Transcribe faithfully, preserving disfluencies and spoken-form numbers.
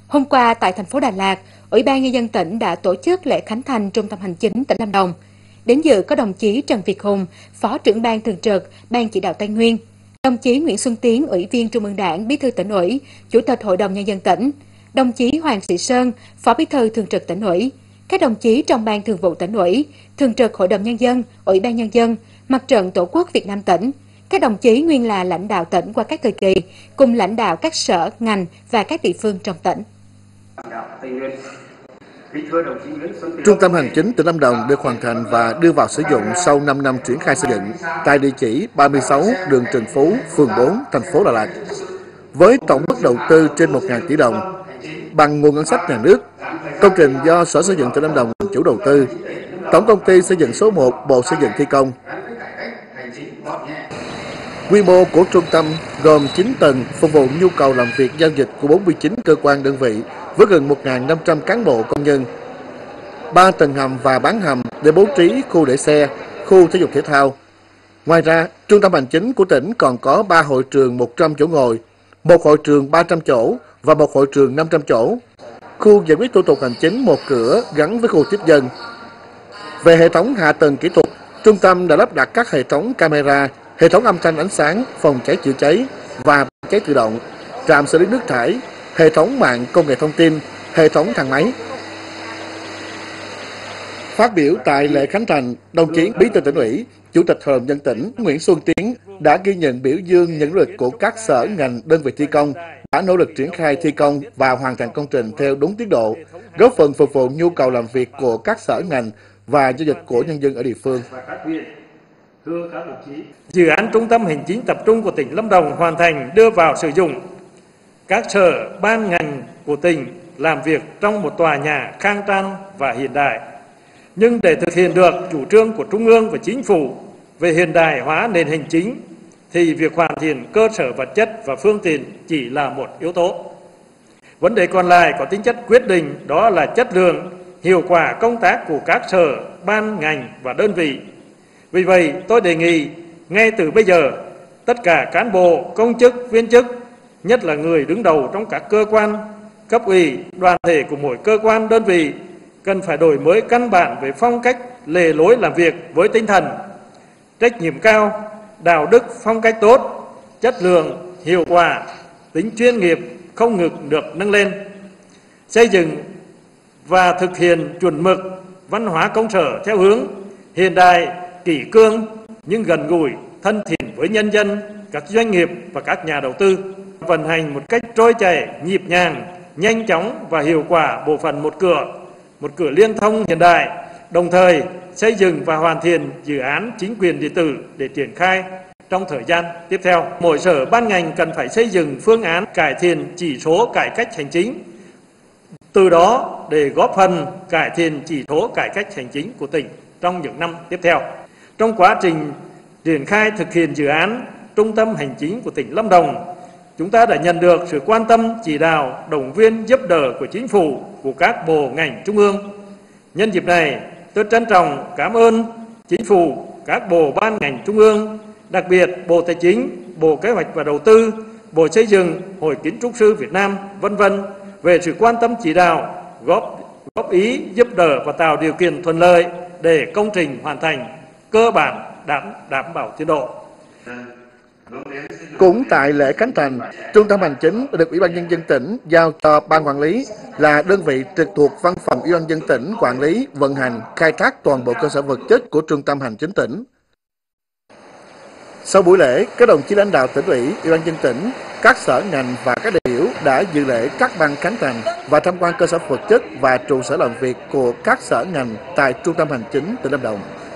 Hôm qua tại thành phố Đà Lạt, Ủy ban Nhân dân tỉnh đã tổ chức lễ khánh thành Trung tâm Hành chính tỉnh Lâm Đồng. Đến dự có đồng chí Trần Việt Hùng, Phó trưởng ban thường trực, Ban chỉ đạo Tây Nguyên, đồng chí Nguyễn Xuân Tiến, Ủy viên Trung ương Đảng, Bí thư Tỉnh ủy, Chủ tịch Hội đồng Nhân dân tỉnh, đồng chí Hoàng Sĩ Sơn, Phó Bí thư Thường trực Tỉnh ủy, các đồng chí trong Ban Thường vụ Tỉnh ủy, Thường trực Hội đồng Nhân dân, Ủy ban Nhân dân, Mặt trận Tổ quốc Việt Nam tỉnh, các đồng chí nguyên là lãnh đạo tỉnh qua các thời kỳ, cùng lãnh đạo các sở, ngành và các địa phương trong tỉnh. Trung tâm Hành chính tỉnh Lâm Đồng được hoàn thành và đưa vào sử dụng sau năm năm triển khai xây dựng tại địa chỉ ba mươi sáu đường Trần Phú, phường bốn, thành phố Đà Lạt. Với tổng mức đầu tư trên một nghìn tỷ đồng, bằng nguồn ngân sách nhà nước, công trình do Sở Xây dựng tỉnh Lâm Đồng làm chủ đầu tư, Tổng công ty xây dựng số một Bộ Xây dựng thi công. Quy mô của trung tâm gồm chín tầng phục vụ nhu cầu làm việc giao dịch của bốn mươi chín cơ quan đơn vị với gần một nghìn năm trăm cán bộ công nhân, ba tầng hầm và bán hầm để bố trí khu để xe, khu thể dục thể thao. Ngoài ra, trung tâm hành chính của tỉnh còn có ba hội trường một trăm chỗ ngồi, một hội trường ba trăm chỗ và một hội trường năm trăm chỗ. Khu giải quyết thủ tục hành chính một cửa gắn với khu tiếp dân. Về hệ thống hạ tầng kỹ thuật, trung tâm đã lắp đặt các hệ thống camera, hệ thống âm thanh ánh sáng, phòng cháy chữa cháy và cháy tự động, trạm xử lý nước thải, hệ thống mạng công nghệ thông tin, hệ thống thang máy. Phát biểu tại lễ khánh thành, đồng chí Bí thư Tỉnh ủy, Chủ tịch Hội đồng nhân dân tỉnh Nguyễn Xuân Tiến đã ghi nhận biểu dương những nỗ lực của các sở ngành đơn vị thi công đã nỗ lực triển khai thi công và hoàn thành công trình theo đúng tiến độ, góp phần phục vụ nhu cầu làm việc của các sở ngành và giao dịch của nhân dân ở địa phương. Dự án Trung tâm Hành chính tập trung của tỉnh Lâm Đồng hoàn thành đưa vào sử dụng. Các sở, ban ngành của tỉnh làm việc trong một tòa nhà khang trang và hiện đại. Nhưng để thực hiện được chủ trương của Trung ương và Chính phủ về hiện đại hóa nền hành chính, thì việc hoàn thiện cơ sở vật chất và phương tiện chỉ là một yếu tố. Vấn đề còn lại có tính chất quyết định, đó là chất lượng, hiệu quả công tác của các sở, ban ngành và đơn vị. Vì vậy, tôi đề nghị ngay từ bây giờ, tất cả cán bộ, công chức, viên chức, nhất là người đứng đầu trong các cơ quan, cấp ủy, đoàn thể của mỗi cơ quan, đơn vị, cần phải đổi mới căn bản về phong cách, lề lối làm việc với tinh thần trách nhiệm cao, đạo đức, phong cách tốt, chất lượng, hiệu quả, tính chuyên nghiệp không ngừng được nâng lên. Xây dựng và thực hiện chuẩn mực văn hóa công sở theo hướng hiện đại, kỷ cương nhưng gần gũi, thân thiện với nhân dân, các doanh nghiệp và các nhà đầu tư, vận hành một cách trôi chảy, nhịp nhàng, nhanh chóng và hiệu quả bộ phận một cửa, một cửa liên thông hiện đại, đồng thời xây dựng và hoàn thiện dự án chính quyền điện tử để triển khai trong thời gian tiếp theo. Mỗi sở ban ngành cần phải xây dựng phương án cải thiện chỉ số cải cách hành chính, từ đó để góp phần cải thiện chỉ số cải cách hành chính của tỉnh trong những năm tiếp theo. Trong quá trình triển khai thực hiện dự án Trung tâm Hành chính của tỉnh Lâm Đồng, chúng ta đã nhận được sự quan tâm, chỉ đạo, động viên, giúp đỡ của Chính phủ, của các bộ ngành trung ương. Nhân dịp này, tôi trân trọng cảm ơn Chính phủ, các bộ ban ngành trung ương, đặc biệt Bộ Tài chính, Bộ Kế hoạch và Đầu tư, Bộ Xây dựng, Hội Kiến trúc sư Việt Nam, vân vân về sự quan tâm chỉ đạo, góp góp ý, giúp đỡ và tạo điều kiện thuận lợi để công trình hoàn thành cơ bản đảm đảm bảo tiến độ. Cũng tại lễ khánh thành, Trung tâm Hành chính được Ủy ban Nhân dân tỉnh giao cho Ban Quản lý là đơn vị trực thuộc Văn phòng Ủy ban Nhân dân tỉnh quản lý, vận hành, khai thác toàn bộ cơ sở vật chất của Trung tâm Hành chính tỉnh. Sau buổi lễ, các đồng chí lãnh đạo tỉnh ủy, Ủy ban Nhân dân tỉnh, các sở ngành và các đại biểu đã dự lễ cắt băng khánh thành và tham quan cơ sở vật chất và trụ sở làm việc của các sở ngành tại Trung tâm Hành chính tỉnh Lâm Đồng.